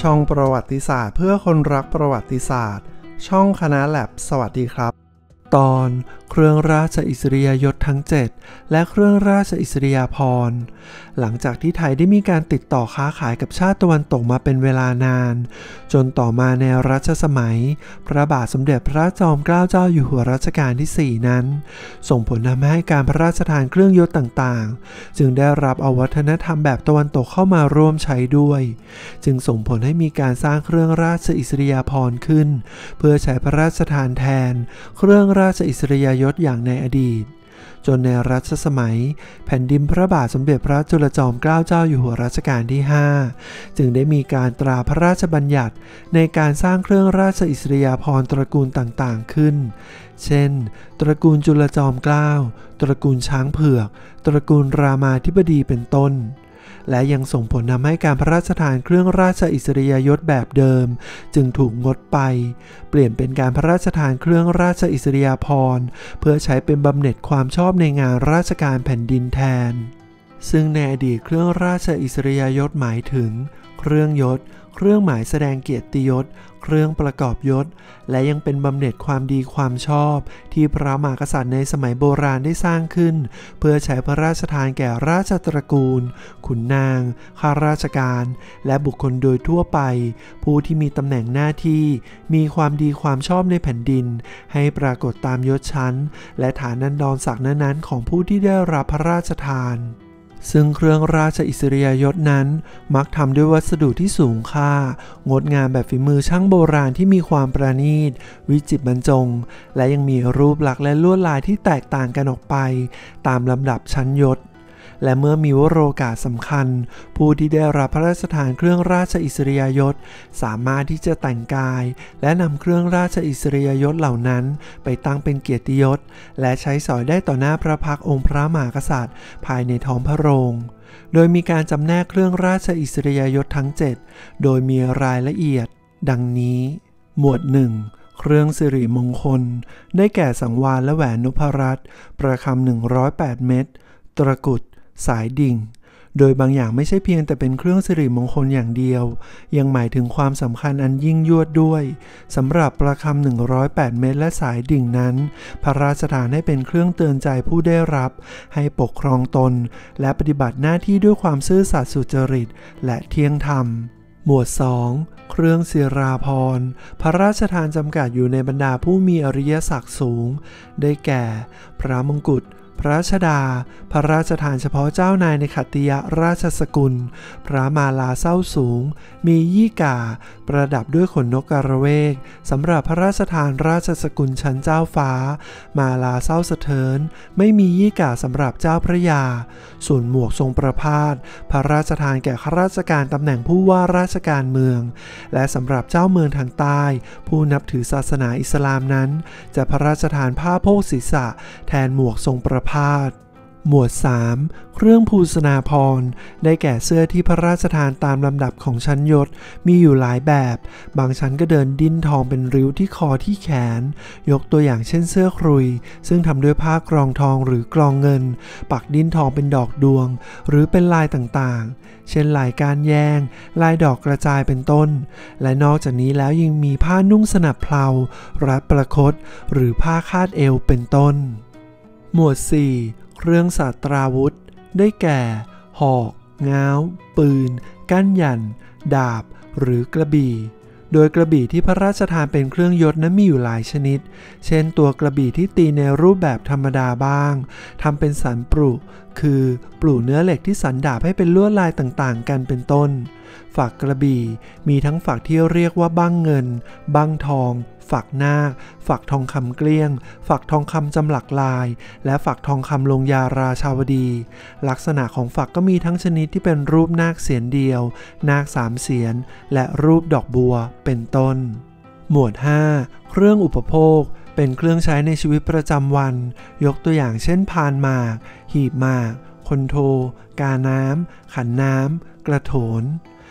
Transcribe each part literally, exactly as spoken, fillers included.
ช่องประวัติศาสตร์เพื่อคนรักประวัติศาสตร์ช่องคณะแลบสวัสดีครับตอนเครื่องราชอิสริยยศทั้งเจ็ดและเครื่องราชอิสริยาภรณ์หลังจากที่ไทยได้มีการติดต่อค้าขายกับชาติตะวันตกมาเป็นเวลานานจนต่อมาในรัชสมัยพระบาทสมเด็จพระจอมเกล้าเจ้าอยู่หัวรัชกาลที่สี่นั้นส่งผลทำให้การพระราชทานเครื่องยศต่างๆจึงได้รับเอาวัฒนธรรมแบบตะวันตกเข้ามาร่วมใช้ด้วยจึงส่งผลให้มีการสร้างเครื่องราชอิสริยาภรณ์ขึ้นเพื่อใช้พระราชทานแทนเครื่องราชอิสริยยศอย่างในอดีตจนในรัชสมัยแผ่นดินพระบาทสมเด็จพระจุลจอมเกล้าเจ้าอยู่หัวรัชกาลที่ห้าจึงได้มีการตราพระราชบัญญัติในการสร้างเครื่องราชอิสริยาภรณ์ตระกูลต่างๆขึ้นเช่นตระกูลจุลจอมเกล้าตระกูลช้างเผือกตระกูลรามาธิบดีเป็นต้นและยังส่งผลทำให้การพระราชทานเครื่องราชอิสริยยศแบบเดิมจึงถูกงดไปเปลี่ยนเป็นการพระราชทานเครื่องราชอิสริยาภรณ์เพื่อใช้เป็นบำเหน็จความชอบในงานราชการแผ่นดินแทนซึ่งในอดีตเครื่องราชอิสริยยศหมายถึงเครื่องยศเครื่องหมายแสดงเกียรติยศเครื่องประกอบยศและยังเป็นบำเหน็จความดีความชอบที่พระมหากษัตริย์ในสมัยโบราณได้สร้างขึ้นเพื่อใช้พระราชทานแก่ราชตระกูลขุนนางข้าราชการและบุคคลโดยทั่วไปผู้ที่มีตำแหน่งหน้าที่มีความดีความชอบในแผ่นดินให้ปรากฏตามยศชั้นและฐานันดรศักดิ์นั้นๆของผู้ที่ได้รับพระราชทานซึ่งเครื่องราชอิสริยยศนั้นมักทำด้วยวัสดุที่สูงค่างดงามแบบฝีมือช่างโบราณที่มีความประณีตวิจิตรบรรจงและยังมีรูปลักษณ์และลวดลายที่แตกต่างกันออกไปตามลำดับชั้นยศและเมื่อมีวโรกาสสำคัญผู้ที่ได้รับพระราชทานเครื่องราชอิสริยยศสามารถที่จะแต่งกายและนำเครื่องราชอิสริยยศเหล่านั้นไปตั้งเป็นเกียรติยศและใช้สอยได้ต่อหน้าพระพักตร์องค์พระมหากษัตริย์ภายในท้องพระโรงโดยมีการจำแนกเครื่องราชอิสริยยศทั้งเจ็ดโดยมีรายละเอียดดังนี้หมวดหนึ่งเครื่องสิริมงคลได้แก่สังวาลและแหวนนพรัตน์ประคำหนึ่งร้อยแปดเม็ดตระกุดสายดิ่งโดยบางอย่างไม่ใช่เพียงแต่เป็นเครื่องสิริมงคลอย่างเดียวยังหมายถึงความสำคัญอันยิ่งยวดด้วยสำหรับประคำหนึ่งร้อยแปดเม็ดและสายดิ่งนั้นพระราชทานให้เป็นเครื่องเตือนใจผู้ได้รับให้ปกครองตนและปฏิบัติหน้าที่ด้วยความซื่อสัตย์สุจริตและเที่ยงธรรมหมวดสองเครื่องศิราภรณ์พระราชทานจำกัดอยู่ในบรรดาผู้มีอริยศักดิ์สูงได้แก่พระมงกุฎพระชดาพระราชทานเฉพาะเจ้านายในขัตติยราชสกุลพระมาลาเศร้าสูงมียี่ก่าประดับด้วยขนนกกระเวกสำหรับพระราชทานราชสกุลชั้นเจ้าฟ้ามาลาเศร้าสะเทินไม่มียี่ก่าสำหรับเจ้าพระยาส่วนหมวกทรงประพาสพระราชทานแก่ข้าราชการตำแหน่งผู้ว่าราชการเมืองและสำหรับเจ้าเมืองทางใต้ผู้นับถือศาสนาอิสลามนั้นจะพระราชทานผ้าโพกศีรษะแทนหมวกทรงประพาสหมวดสามเครื่องภูษณาภรณ์ได้แก่เสื้อที่พระราชทานตามลำดับของชั้นยศมีอยู่หลายแบบบางชั้นก็เดินดิ้นทองเป็นริ้วที่คอที่แขนยกตัวอย่างเช่นเสื้อครุยซึ่งทำด้วยผ้ากรองทองหรือกรองเงินปักดิ้นทองเป็นดอกดวงหรือเป็นลายต่างๆเช่นลายก้านแยงลายดอกกระจายเป็นต้นและนอกจากนี้แล้วยังมีผ้านุ่งสนับเพลารัดประคตหรือผ้าคาดเอวเป็นต้นหมวดสี่เครื่องศาสตราวุธได้แก่หอกง้าวปืนกั้นยันดาบหรือกระบี่โดยกระบี่ที่พระราชทานเป็นเครื่องยศนั้นมีอยู่หลายชนิดเช่นตัวกระบี่ที่ตีในรูปแบบธรรมดาบ้างทำเป็นสันปรุคือปลูเนื้อเหล็กที่สันดาบให้เป็นลวดลายต่างๆกันเป็นต้นฝักกระบี่มีทั้งฝักที่เรียกว่าบั้งเงินบั้งทองฝักนาคฝักทองคำเกลี้ยงฝักทองคำจำหลักลายและฝักทองคำลงยาราชาวดีลักษณะของฝักก็มีทั้งชนิดที่เป็นรูปนาคเสียนเดียวนาคสามเสียนและรูปดอกบัวเป็นต้นหมวดห้าเครื่องอุปโภคเป็นเครื่องใช้ในชีวิตประจำวันยกตัวอย่างเช่นพานหมากหีบหมากคนโทกาน้ำขันน้ำกระโถน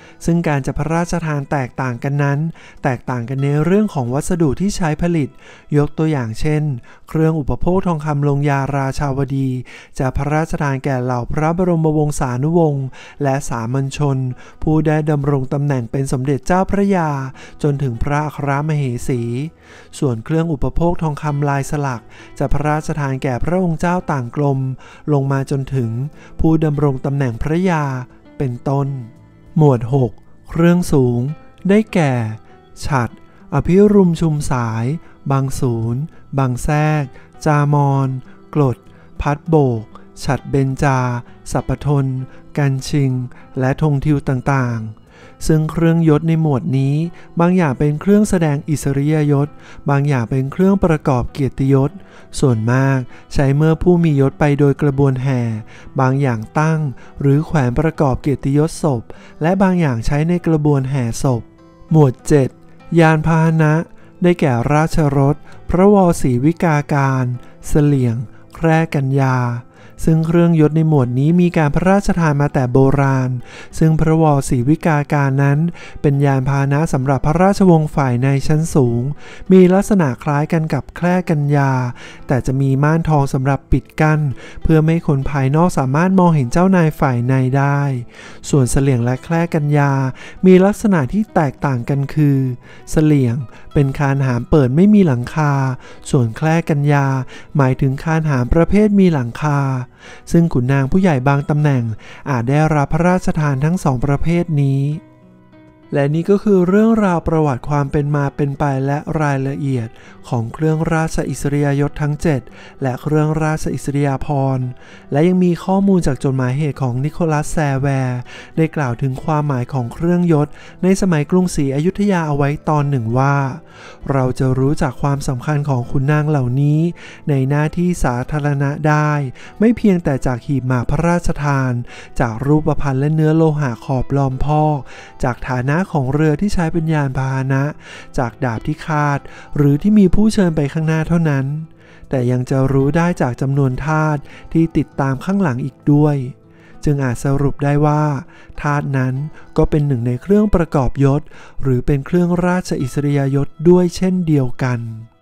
ซึ่งการจะพระราชทานแตกต่างกันนั้นแตกต่างกันในเรื่องของวัสดุที่ใช้ผลิตยกตัวอย่างเช่นเครื่องอุปโภคทองคำลงยาราชาวดีจะพระราชทานแก่เหล่าพระบรมวงศานุวงศ์และสามัญชนผู้ได้ดำรงตำแหน่งเป็นสมเด็จเจ้าพระยาจนถึงพระอัครมเหสีส่วนเครื่องอุปโภคทองคำลายสลักจะพระราชทานแก่พระองค์เจ้าต่างกรมลงมาจนถึงผู้ดำรงตำแหน่งพระยาเป็นต้นหมวดหกเครื่องสูงได้แก่ฉัตรอภิรุมชุมสายบางสูนบางแทรกจามอนกรดพัดโบกฉัตรเบญจาสัปทนกันชิงและธงทิวต่างๆซึ่งเครื่องยศในหมวดนี้บางอย่างเป็นเครื่องแสดงอิสริยยศบางอย่างเป็นเครื่องประกอบเกียรติยศส่วนมากใช้เมื่อผู้มียศไปโดยกระบวนแห่บางอย่างตั้งหรือแขวนประกอบเกียรติยศศพและบางอย่างใช้ในกระบวนแห่ศพหมวดเจ็ดยานพาหนะได้แก่ราชรถพระวศรีวิกาการเสลี่ยงแคร่กัญญาซึ่งเครื่องยศในหมวดนี้มีการพระราชทานมาแต่โบราณซึ่งพระวศรีวิกาการนั้นเป็นยานพาหนะสำหรับพระราชวงศ์ฝ่ายในชั้นสูงมีลักษณะคล้ายกันกับแคร่กัญญาแต่จะมีม่านทองสำหรับปิดกั้นเพื่อไม่ให้คนภายนอกสามารถมองเห็นเจ้านายฝ่ายในได้ส่วนเสลี่ยงและแคร่กัญญามีลักษณะที่แตกต่างกันคือเสลี่ยงเป็นคานหามเปิดไม่มีหลังคาส่วนแคร่กัญญาหมายถึงคานหามประเภทมีหลังคาซึ่งขุนนางผู้ใหญ่บางตำแหน่งอาจได้รับพระราชทานทั้งสองประเภทนี้และนี่ก็คือเรื่องราวประวัติความเป็นมาเป็นไปและรายละเอียดของเครื่องราชอิสริยยศทั้งเจ็ดและเครื่องราชอิสริยาภรณ์และยังมีข้อมูลจากจดหมายเหตุของนิโคลัสแซแวร์ได้กล่าวถึงความหมายของเครื่องยศในสมัยกรุงศรีอยุธยาเอาไว้ตอนหนึ่งว่าเราจะรู้จักความสำคัญของขุนนางเหล่านี้ในหน้าที่สาธารณะได้ไม่เพียงแต่จากหีบหมากพระราชทานจากรูปพรรณและเนื้อโลหะขอบล้อมพอกจากฐานะของเรือที่ใช้เป็นยานพาหนะจากดาบที่คาดหรือที่มีผู้เชิญไปข้างหน้าเท่านั้นแต่ยังจะรู้ได้จากจำนวนทาสที่ติดตามข้างหลังอีกด้วยจึงอาจสรุปได้ว่าทาสนั้นก็เป็นหนึ่งในเครื่องประกอบยศหรือเป็นเครื่องราชอิสริยยศด้วยเช่นเดียวกัน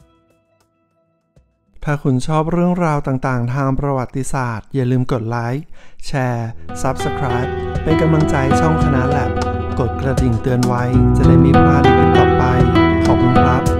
ถ้าคุณชอบเรื่องราวต่างๆทางประวัติศาสตร์อย่าลืมกดไลค์แชร์ ซับสไครบ์ เป็นกำลังใจช่องคณะแลบกดกระดิ่งเตือนไว้จะได้ไม่พลาดคลิปต่อไปขอบคุณครับ